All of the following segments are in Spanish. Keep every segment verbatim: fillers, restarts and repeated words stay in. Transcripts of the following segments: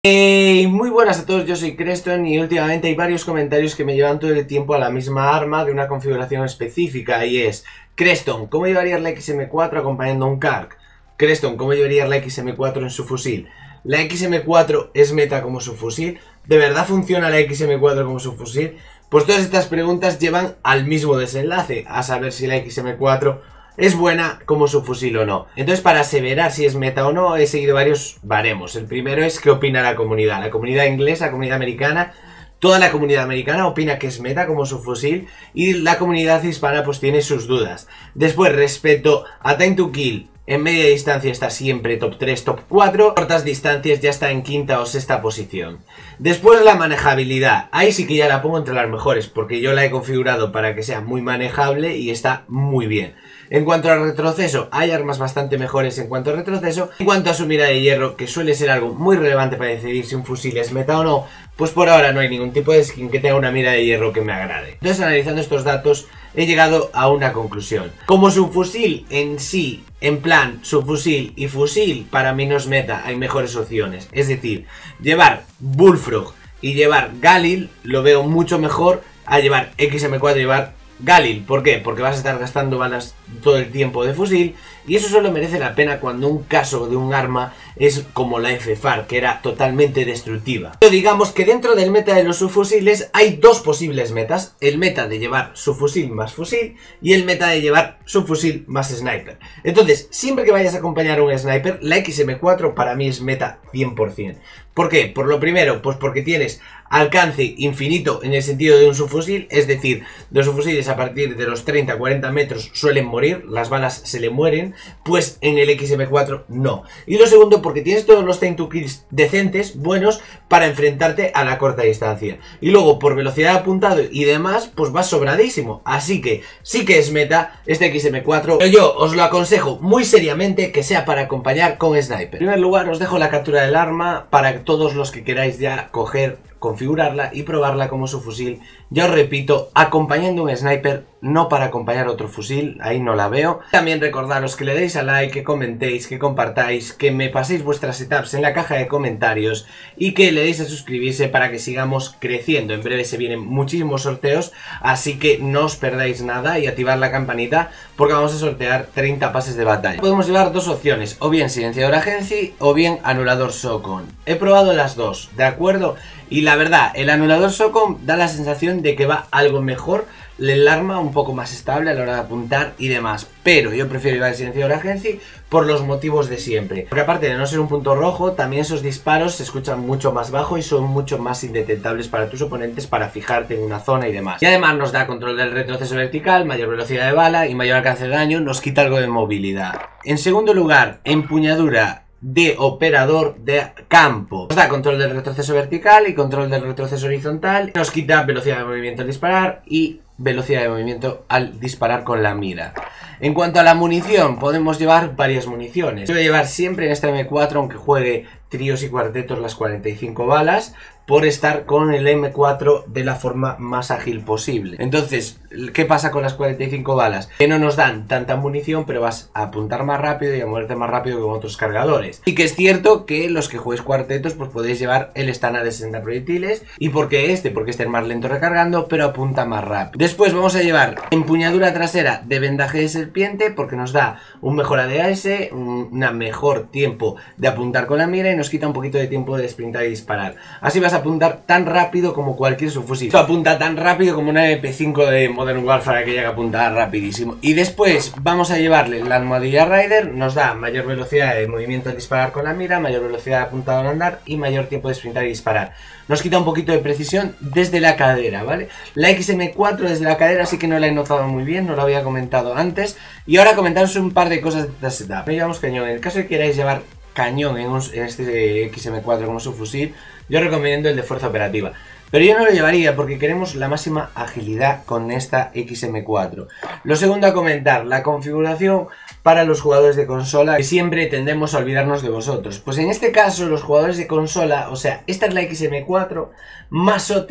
Hey, muy buenas a todos, yo soy Creston y últimamente hay varios comentarios que me llevan todo el tiempo a la misma arma de una configuración específica y es: Creston, ¿cómo llevarías la X M cuatro acompañando a un Kark? Creston, ¿cómo llevarías la X M cuatro en su fusil? ¿La X M cuatro es meta como su fusil? ¿De verdad funciona la X M cuatro como su fusil? Pues todas estas preguntas llevan al mismo desenlace, a saber si la X M cuatro es buena como su fusil o no. Entonces, para aseverar si es meta o no, he seguido varios baremos. El primero es qué opina la comunidad. La comunidad inglesa, la comunidad americana, toda la comunidad americana opina que es meta como su fusil y la comunidad hispana pues tiene sus dudas. Después, respecto a time to kill, en media distancia está siempre top tres, top cuatro. Cortas distancias ya está en quinta o sexta posición. Después la manejabilidad. Ahí sí que ya la pongo entre las mejores, porque yo la he configurado para que sea muy manejable y está muy bien. En cuanto al retroceso, hay armas bastante mejores en cuanto al retroceso. En cuanto a su mira de hierro, que suele ser algo muy relevante para decidir si un fusil es meta o no, pues por ahora no hay ningún tipo de skin que tenga una mira de hierro que me agrade. Entonces, analizando estos datos, he llegado a una conclusión. Como su fusil en sí, en plan subfusil y fusil, para mí no es meta, hay mejores opciones. Es decir, llevar Bullfrog y llevar Galil lo veo mucho mejor a llevar X M cuatro y llevar Galil. ¿Por qué? Porque vas a estar gastando balas todo el tiempo de fusil y eso solo merece la pena cuando un caso de un arma es como la F F A R, que era totalmente destructiva. Pero digamos que dentro del meta de los subfusiles hay dos posibles metas: el meta de llevar subfusil más fusil y el meta de llevar subfusil más sniper. Entonces, siempre que vayas a acompañar a un sniper, la X M cuatro para mí es meta cien por cien. ¿Por qué? Por lo primero, pues porque tienes alcance infinito en el sentido de un subfusil, es decir, los subfusiles a partir de los treinta a cuarenta metros suelen morir, las balas se le mueren, pues en el X M cuatro no. Y lo segundo, porque tienes todos los time to kills decentes, buenos, para enfrentarte a la corta distancia. Y luego, por velocidad de apuntado y demás, pues vas sobradísimo. Así que sí que es meta este X M cuatro, pero yo os lo aconsejo muy seriamente que sea para acompañar con sniper. En primer lugar, os dejo la captura del arma para todos los que queráis ya coger, configurarla y probarla como su fusil. Ya os repito, acompañando un sniper, no para acompañar otro fusil, ahí no la veo. También recordaros que le deis a like, que comentéis, que compartáis, que me paséis vuestras setups en la caja de comentarios y que le deis a suscribirse para que sigamos creciendo. En breve se vienen muchísimos sorteos, así que no os perdáis nada y activad la campanita porque vamos a sortear treinta pases de batalla. Podemos llevar dos opciones, o bien silenciador agency o bien anulador SOCOM. He probado las dos, ¿de acuerdo? Y la verdad, el anulador SOCOM da la sensación de que va algo mejor, el arma un poco más estable a la hora de apuntar y demás, pero yo prefiero llevar el silenciador agency por los motivos de siempre, porque aparte de no ser un punto rojo, también esos disparos se escuchan mucho más bajo y son mucho más indetectables para tus oponentes para fijarte en una zona y demás. Y además nos da control del retroceso vertical, mayor velocidad de bala y mayor alcance de daño, nos quita algo de movilidad. En segundo lugar, empuñadura de operador de campo. Nos da control del retroceso vertical y control del retroceso horizontal. Nos quita velocidad de movimiento al disparar y velocidad de movimiento al disparar con la mira. En cuanto a la munición, podemos llevar varias municiones. Yo voy a llevar siempre en esta M cuatro, aunque juegue tríos y cuartetos, las cuarenta y cinco balas, por estar con el M cuatro de la forma más ágil posible. Entonces, ¿qué pasa con las cuarenta y cinco balas? Que no nos dan tanta munición, pero vas a apuntar más rápido y a moverte más rápido que con otros cargadores. Y que es cierto que los que juguéis cuartetos, pues podéis llevar el estándar de sesenta proyectiles. ¿Y por qué este? Porque este es más lento recargando, pero apunta más rápido. Después vamos a llevar empuñadura trasera de vendaje de serpiente, porque nos da un mejor A D S, un mejor tiempo de apuntar con la mira y nos quita un poquito de tiempo de sprintar y disparar. Así vas a apuntar tan rápido como cualquier subfusil. Esto apunta tan rápido como una M P cinco de Modern Warfare, que llega a apuntar rapidísimo. Y después vamos a llevarle la almohadilla Rider, nos da mayor velocidad de movimiento al disparar con la mira, mayor velocidad de apuntado al andar y mayor tiempo de sprintar y disparar. Nos quita un poquito de precisión desde la cadera, ¿vale? La X M cuatro desde la cadera sí que no la he notado muy bien, no lo había comentado antes. Y ahora comentaros un par de cosas de esta setup. No llevamos cañón. En el caso de que queráis llevar cañón en, un, en este X M cuatro como su fusil, yo recomiendo el de fuerza operativa, pero yo no lo llevaría porque queremos la máxima agilidad con esta X M cuatro. Lo segundo a comentar, la configuración para los jugadores de consola, que siempre tendemos a olvidarnos de vosotros. Pues en este caso los jugadores de consola, o sea, esta es la X M cuatro más óptima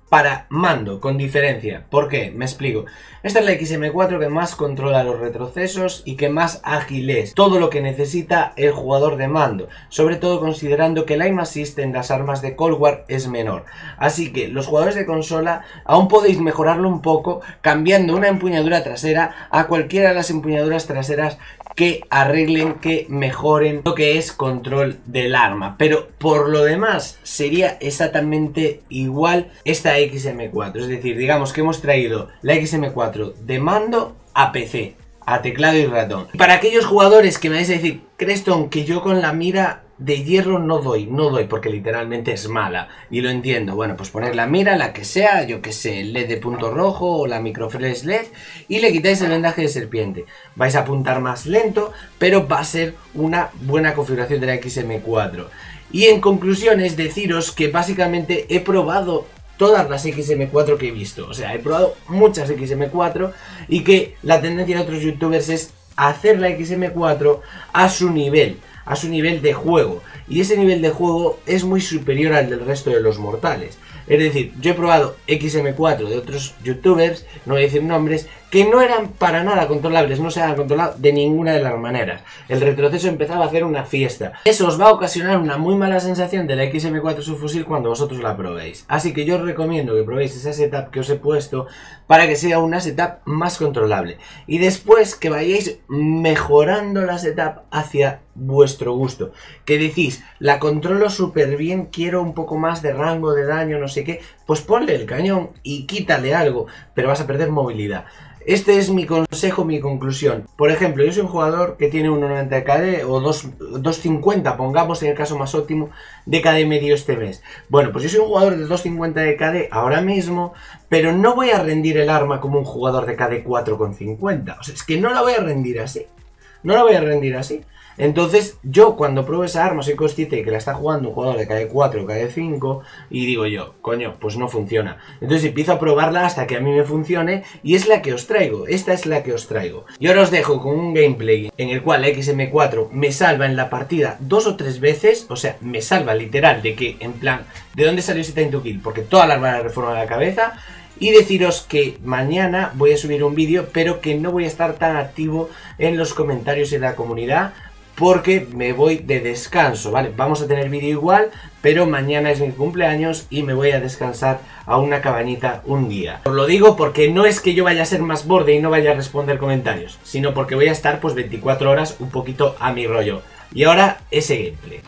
para mando, con diferencia. ¿Por qué? Me explico. Esta es la X M cuatro que más controla los retrocesos y que más ágil es. Todo lo que necesita el jugador de mando. Sobre todo considerando que el aim assist en las armas de Cold War es menor. Así que los jugadores de consola aún podéis mejorarlo un poco cambiando una empuñadura trasera a cualquiera de las empuñaduras traseras que arreglen, que mejoren lo que es control del arma. Pero por lo demás sería exactamente igual esta X M cuatro. Es decir, digamos que hemos traído la X M cuatro de mando a P C, a teclado y ratón. Para aquellos jugadores que me vais a decir, Creston, que yo con la mira de hierro no doy, no doy porque literalmente es mala, y lo entiendo. Bueno, pues poner la mira, la que sea, yo que sé, el L E D de punto rojo o la microflash L E D, y le quitáis el vendaje de serpiente. Vais a apuntar más lento, pero va a ser una buena configuración de la X M cuatro. Y en conclusión es deciros que básicamente he probado todas las X M cuatro que he visto. O sea, he probado muchas X M cuatro y que la tendencia de otros youtubers es hacer la X M cuatro a su nivel, a su nivel de juego. Y ese nivel de juego es muy superior al del resto de los mortales. Es decir, yo he probado X M cuatro de otros youtubers, no voy a decir nombres, que no eran para nada controlables, no se han controlado de ninguna de las maneras. El retroceso empezaba a hacer una fiesta. Eso os va a ocasionar una muy mala sensación de la X M cuatro subfusil cuando vosotros la probéis. Así que yo os recomiendo que probéis esa setup que os he puesto para que sea una setup más controlable. Y después que vayáis mejorando la setup hacia vuestro gusto. Que decís, la controlo súper bien, quiero un poco más de rango de daño, no sé qué, pues ponle el cañón y quítale algo, pero vas a perder movilidad. Este es mi consejo, mi conclusión. Por ejemplo, yo soy un jugador que tiene uno noventa de K D o dos cincuenta, pongamos en el caso más óptimo, de K D medio este mes. Bueno, pues yo soy un jugador de dos cincuenta de K D ahora mismo, pero no voy a rendir el arma como un jugador de K D cuatro cincuenta. O sea, es que no la voy a rendir así. No la voy a rendir así. Entonces, yo cuando pruebo esa arma soy consciente de que la está jugando un jugador de K D cuatro o K D cinco y digo yo, coño, pues no funciona. Entonces empiezo a probarla hasta que a mí me funcione y es la que os traigo, esta es la que os traigo. Y ahora os dejo con un gameplay en el cual la X M cuatro me salva en la partida dos o tres veces, o sea, me salva literal de que, en plan, ¿de dónde salió ese time to kill? Porque toda la arma la reforma de la cabeza. Y deciros que mañana voy a subir un vídeo, pero que no voy a estar tan activo en los comentarios y en la comunidad, porque me voy de descanso, ¿vale? Vamos a tener vídeo igual, pero mañana es mi cumpleaños y me voy a descansar a una cabañita un día. Os lo digo porque no es que yo vaya a ser más borde y no vaya a responder comentarios, sino porque voy a estar pues veinticuatro horas un poquito a mi rollo. Y ahora ese gameplay.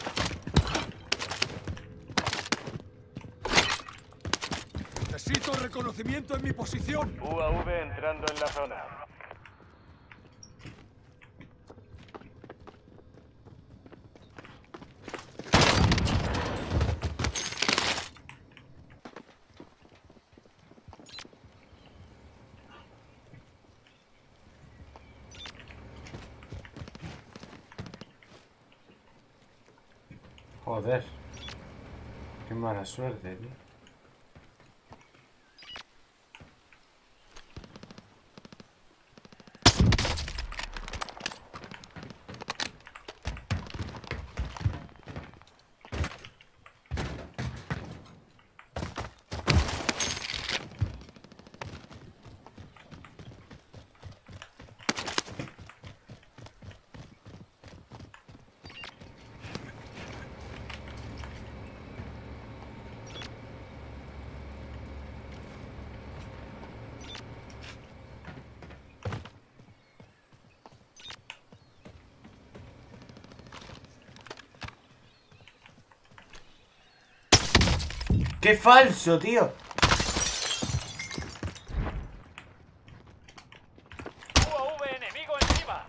Necesito reconocimiento en mi posición. U A V entrando en la zona. Joder. Qué mala suerte, tío. ¡Qué falso, tío! U A V enemigo encima.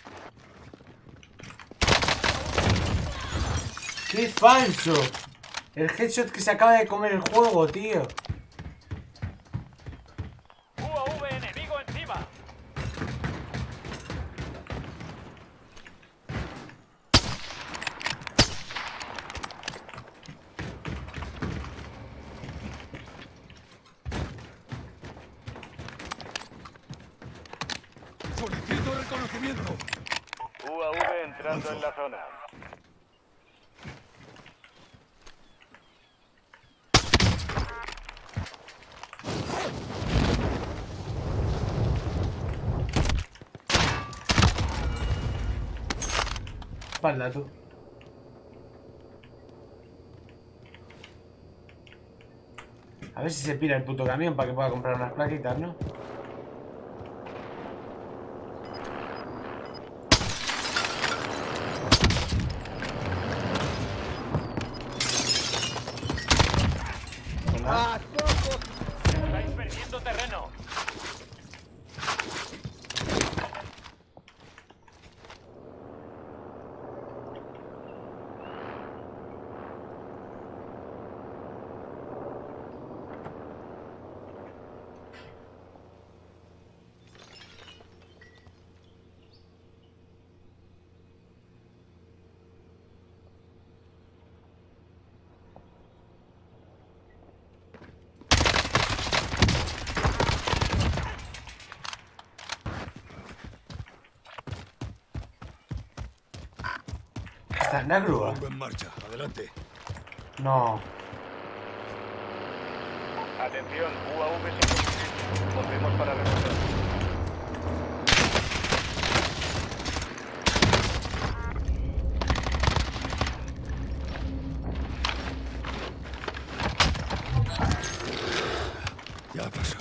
¡Qué falso! El headshot que se acaba de comer el juego, tío. U A V enemigo encima. Solicito reconocimiento. U A V entrando en la zona. espalda, tú. A ver si se pira el puto camión para que pueda comprar unas plaquitas, ¿no? ¡Ah, poco! Estáis perdiendo terreno. Está en la grúa. Pongo en marcha. Adelante. No. Atención, U A V sin combustible. Volvemos para resolver. Ya pasó.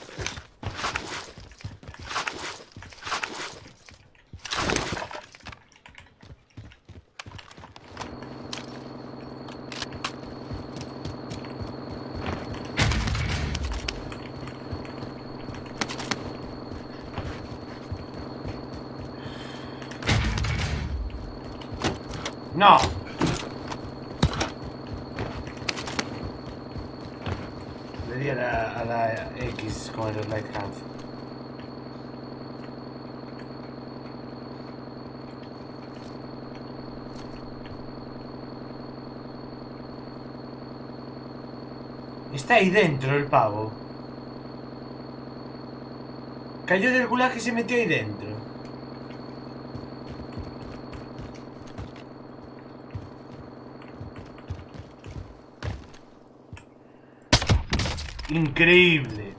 No. Le di a la, a la X con el light hand. Está ahí dentro el pavo. Cayó del gulag y se metió ahí dentro. Increíble.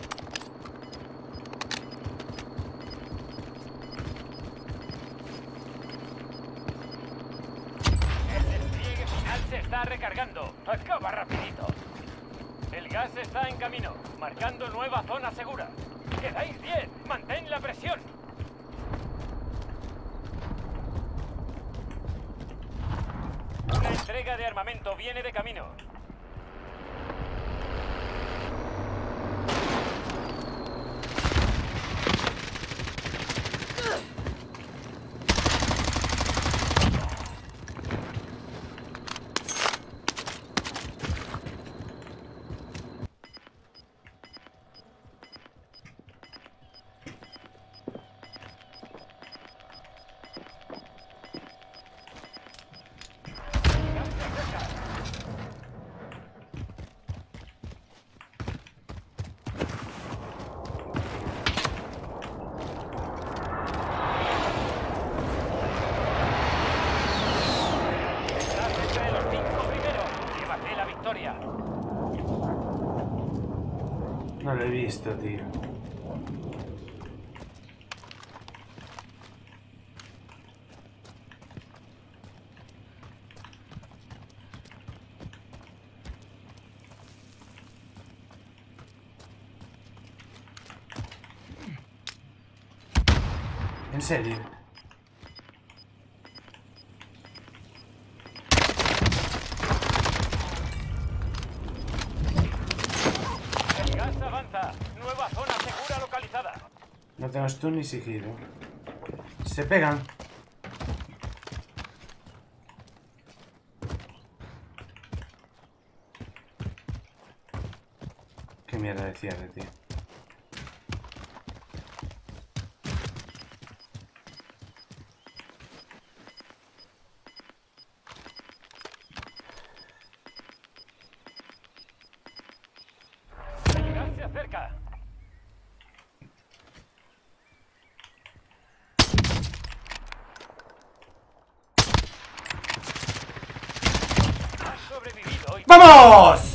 El despliegue final se está recargando. Acaba rapidito. El gas está en camino, marcando nueva zona segura. Quedáis diez. Mantén la presión. Una entrega de armamento viene de camino. No lo he visto, tío. ¿En serio? El gas avanza. Nueva zona segura localizada. No tengo stun ni sigilo. Se pegan. Qué mierda de cierre, tío. El gas se acerca. Has sobrevivido y... ¡Vamos!